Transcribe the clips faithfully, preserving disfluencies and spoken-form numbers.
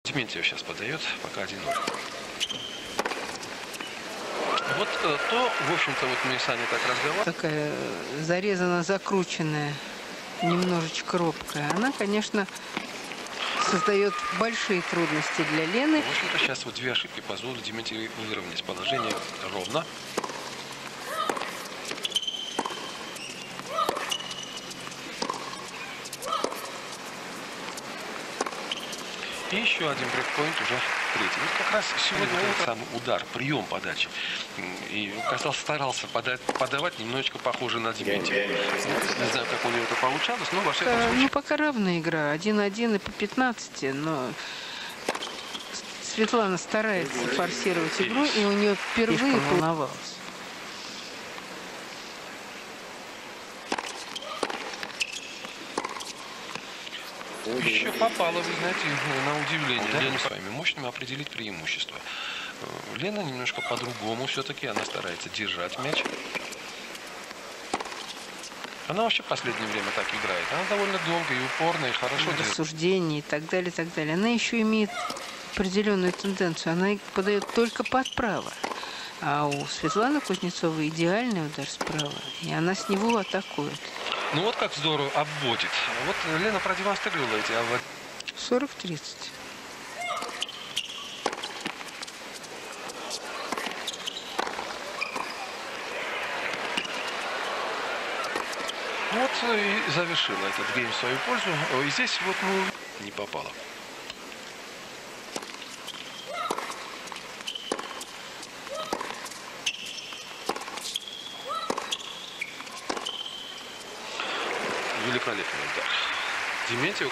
Дементьева сейчас подает, пока один ноль. Вот э, то, в общем-то, вот мы с Аней так разговаривали. Такая зарезана, закрученная, немножечко робкая. Она, конечно, создает большие трудности для Лены. В общем-то, сейчас вот две ошибки позволили Дементьевой выровнять положение ровно. И еще один брейкпоинт уже третий. Вот как раз сегодня вот самый удар, прием подачи. И Касал старался подать, подавать немножечко похоже на Дементьева. Не знаю, как у него это получалось, но во всяком случае. Ну, пока равная игра. один-один и по пятнадцати, но Светлана старается форсировать игру, и у нее впервые волновалась. Еще попало, вы знаете, на удивление. Да. Лене своими мощными определить преимущество. Лена немножко по-другому все-таки. Она старается держать мяч. Она вообще в последнее время так играет. Она довольно долго и упорно, и хорошо. Рассуждения и так далее, и так далее. Она еще имеет определенную тенденцию. Она подает только под право. А у Светланы Кузнецовой идеальный удар справа. И она с него атакует. Ну вот как здорово обводит. Вот Лена продемонстрировала эти обводы. сорок тридцать. Вот и завершила этот гейм в свою пользу. И здесь вот ну, не попало. Великолепный удар. Дементьев.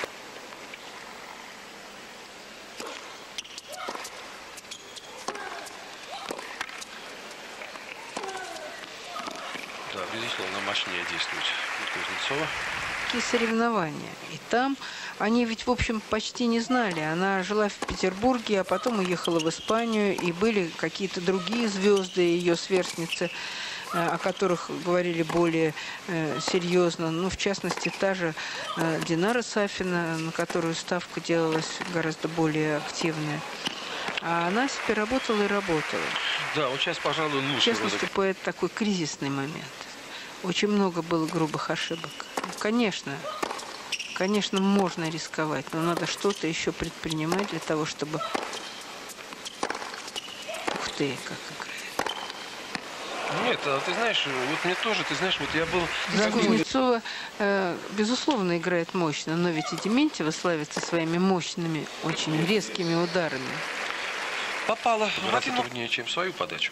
Да, безусловно, мощнее действует Кузнецова. Какие соревнования. И там они ведь, в общем, почти не знали. Она жила в Петербурге, а потом уехала в Испанию. И были какие-то другие звезды, ее сверстницы, о которых говорили более э, серьезно. Ну, в частности, та же э, Динара Сафина, на которую ставка делалась гораздо более активная. А она себе работала и работала. Да, вот сейчас, пожалуй, лучше. В частности, по это такой кризисный момент. Очень много было грубых ошибок. Ну, конечно, конечно, можно рисковать, но надо что-то еще предпринимать для того, чтобы... Ух ты, как играет. Нет, а ты знаешь, вот мне тоже, ты знаешь, вот я был... Кузнецова, э, безусловно, играет мощно, но ведь и Дементьева славится своими мощными, очень резкими ударами. Попала в один труднее, чем свою подачу.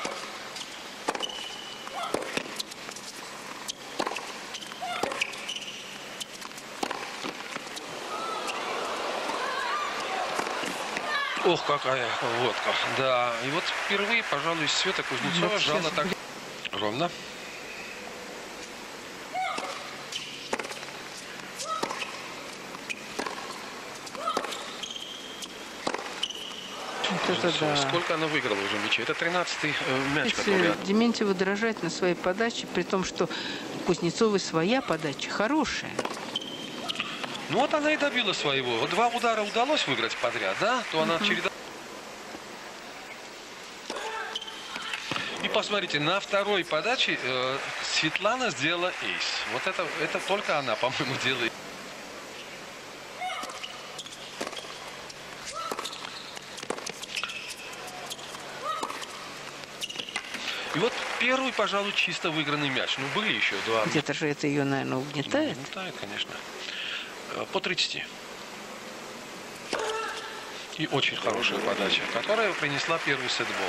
Ох, какая водка. Да, и вот впервые, пожалуй, Света Кузнецова вот жала так ровно. Вот это да. Сколько она выиграла уже мячей? Это тринадцатый э, мяч, который... Дементьева дрожать на своей подаче, при том, что у Кузнецовой своя подача хорошая. Ну вот она и добила своего. Вот два удара удалось выиграть подряд, да? То она uh-huh. череда... И посмотрите, на второй подаче э, Светлана сделала эйс. Вот это, это только она, по-моему, делает. И вот первый, пожалуй, чисто выигранный мяч. Ну, были еще два. Где-то же это ее, наверное, угнетает. Ну, угнетает, конечно. По тридцати. И очень хорошая подача, которая принесла первый сетбол.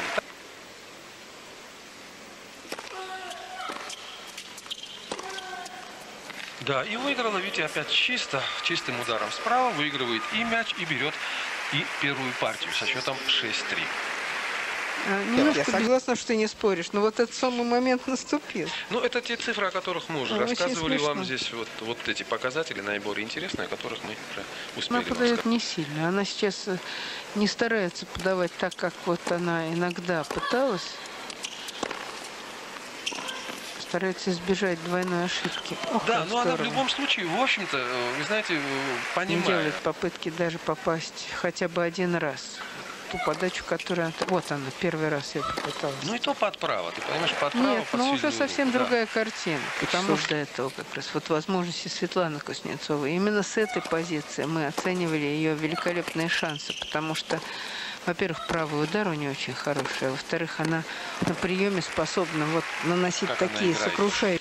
Да, и выиграла, видите, опять чисто, чистым ударом справа, выигрывает и мяч, и берет и первую партию со счетом шесть три. Немножко я согласна, что ты не споришь, но вот этот самый момент наступил. Ну, это те цифры, о которых мы уже ну, рассказывали вам здесь. Вот, вот эти показатели наиболее интересные, о которых мы уже успели. Она подает не сильно. Она сейчас не старается подавать так, как вот она иногда пыталась. старается избежать двойной ошибки. Ох, Да, как но она в здорово. любом случае, в общем-то, э, вы знаете, э, Не понимая. делает попытки даже попасть хотя бы один раз. Ту подачу, которую... она- Вот она, первый раз я попыталась. Ну и то под право, ты понимаешь, под право, Нет, под но уже сильную совсем руку, да. другая картина. Потому что до этого как раз вот возможности Светланы Кузнецовой. Именно с этой позиции мы оценивали ее великолепные шансы. Потому что, во-первых, правый удар у нее очень хороший. А во-вторых, она на приеме способна вот наносить Как она такие играет. сокрушающие.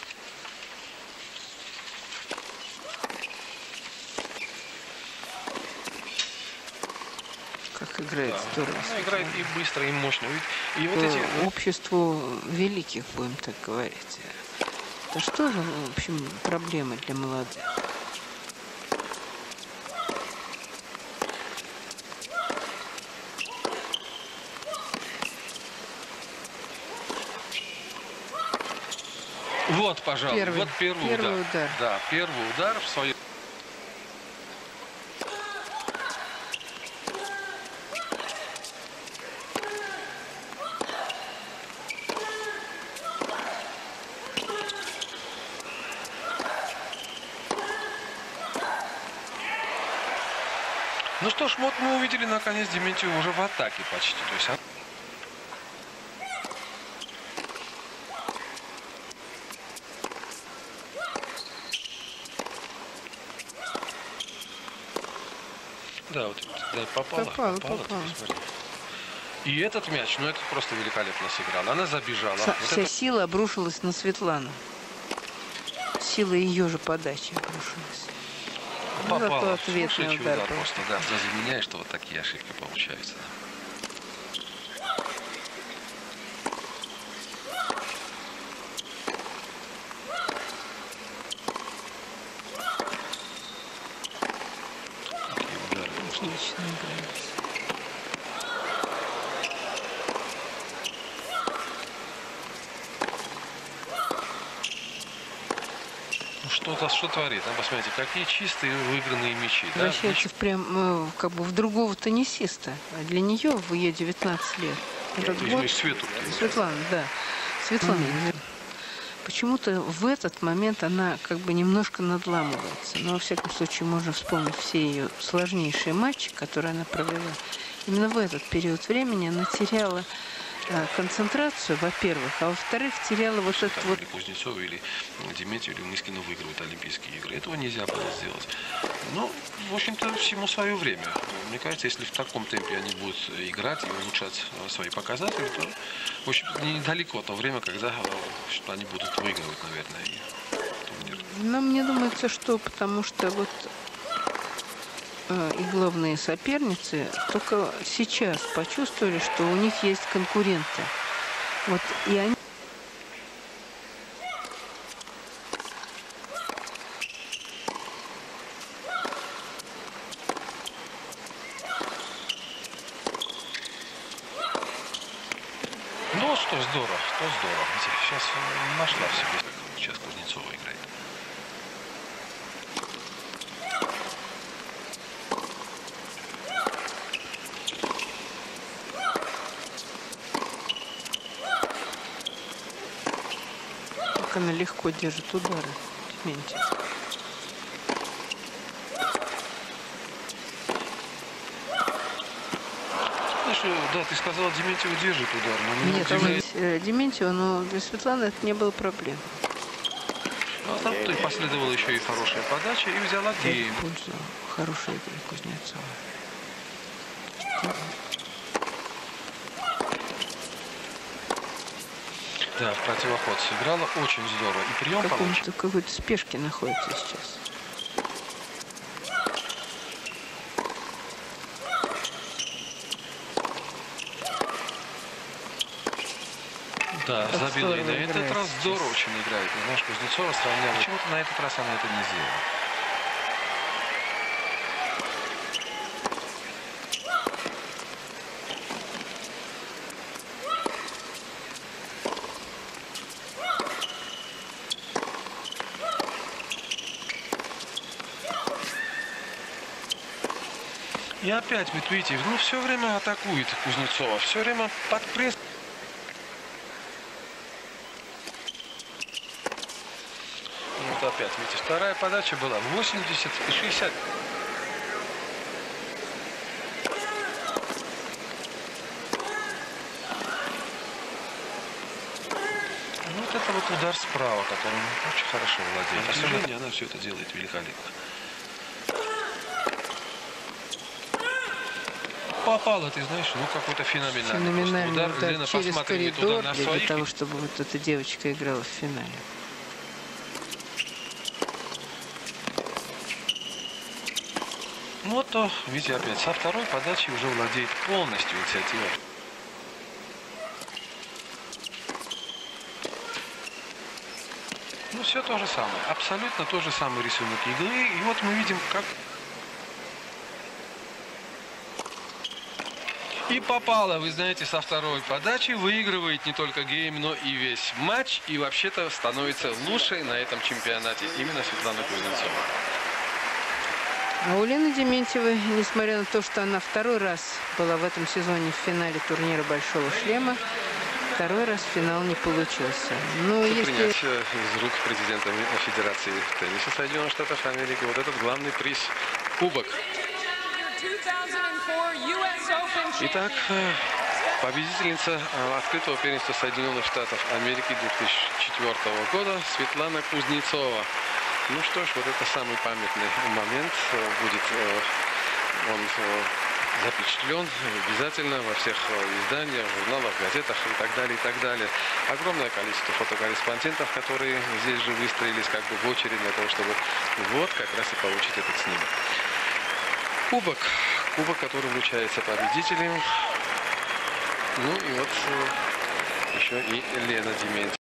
Как играет Да. здорово. Она играет и быстро, и мощно. И, и вот Э, эти... обществу великих, будем так говорить. Это что же, в общем, проблемы для молодых? Вот, пожалуй, Первый- вот первый, первый удар. удар. Да, первый удар в свою... Ну что ж, вот мы увидели наконец Дементьеву уже в атаке почти. То есть она- Да, вот да, попала. Попала, попала, попала. ты посмотри. И этот мяч, ну это просто великолепно сыграла. Она забежала. Вся, Вот вся это- сила обрушилась на Светлану. Сила ее же подачи обрушилась. Ну, зато попала. ответный Сумасшедший удар удар был. просто, да. За меня, что вот такие ошибки получаются. Какие удары просто. Отлично играет. Ну что-то, что творит, а? Посмотрите, какие чистые выигранные мячи. Да? Превращается в прям э, как бы в другого теннисиста. А для нее в ее девятнадцать лет. Этот Мячи- год... мячи Свету. Светлана, да. Светлана. Почему-то в этот момент она как бы немножко надламывается. Но, во всяком случае, можно вспомнить все ее сложнейшие матчи, которые она провела. Именно в этот период времени она теряла а, концентрацию, во-первых, а во-вторых, теряла вот этот вот... Или Кузнецова, или Дементьев, или Мыскина выигрывают Олимпийские игры. Этого нельзя было сделать. Ну, в общем-то, всему свое время. Мне кажется, если в таком темпе они будут играть и улучшать э, свои показатели, то, в общем, недалеко то время, когда э, что они будут выигрывать, наверное, и турнир. Но мне думается, что потому что вот э, и главные соперницы только сейчас почувствовали, что у них есть конкуренты. Вот и они... Ну, что здорово, что здорово. Сейчас нашла в себе. Сейчас Кузнецова играет. Как она легко держит удары. Дементьев. Знаешь, э, да, ты сказала, Дементьева держит удар, но меня Нет, а удивляет. вот, э, Дементьева, но для Светланы это не было проблем. Ну, а там то и последовала еще и хорошая подача, и взяла гейм. В пользу хорошей игры Кузнецова. Да, в противоход сыграла очень здорово. И прием В получен. каком-то какой-то спешке находится сейчас. Да, Как забила и здорово на этот играет раз сейчас. здорово очень играет. И, знаешь, Кузнецова сравняла. Почему-то на этот раз она это не сделала. И опять, вот видите, ну все время атакует Кузнецова, все время под пресс. пять. Видите, вторая подача была восемьдесят и шестьдесят. Вот это вот удар справа, которым очень хорошо владеет. К сожалению, она все это делает великолепно. Попала, ты знаешь, ну какой-то феноменальный, Феноменальный удар. удар Лена через посматривает коридор туда на для своих. того, чтобы вот эта девочка играла в финале. Вот то, видите, опять со второй подачи уже владеет полностью инициативой. Ну, все то же самое. Абсолютно то же самый рисунок игры. И вот мы видим, как... И попала, вы знаете, со второй подачи. Выигрывает не только гейм, но и весь матч. И вообще-то становится лучшей на этом чемпионате именно Светлана Кузнецова. А у Лены Дементьевой, несмотря на то, что она второй раз была в этом сезоне в финале турнира «Большого шлема», второй раз финал не получился. Но Тут если... принять из рук президента Федерации тенниса Соединенных Штатов Америки вот этот главный приз – кубок. Итак, победительница открытого первенства Соединенных Штатов Америки две тысячи четвёртого года Светлана Кузнецова. Ну что ж, вот это самый памятный момент будет, он запечатлен обязательно во всех изданиях, журналах, газетах и так далее, и так далее. Огромное количество фотокорреспондентов, которые здесь же выстроились как бы в очередь для того, чтобы вот как раз и получить этот снимок. Кубок. Кубок, который вручается победителям. Ну и вот еще и Лена Дементьева.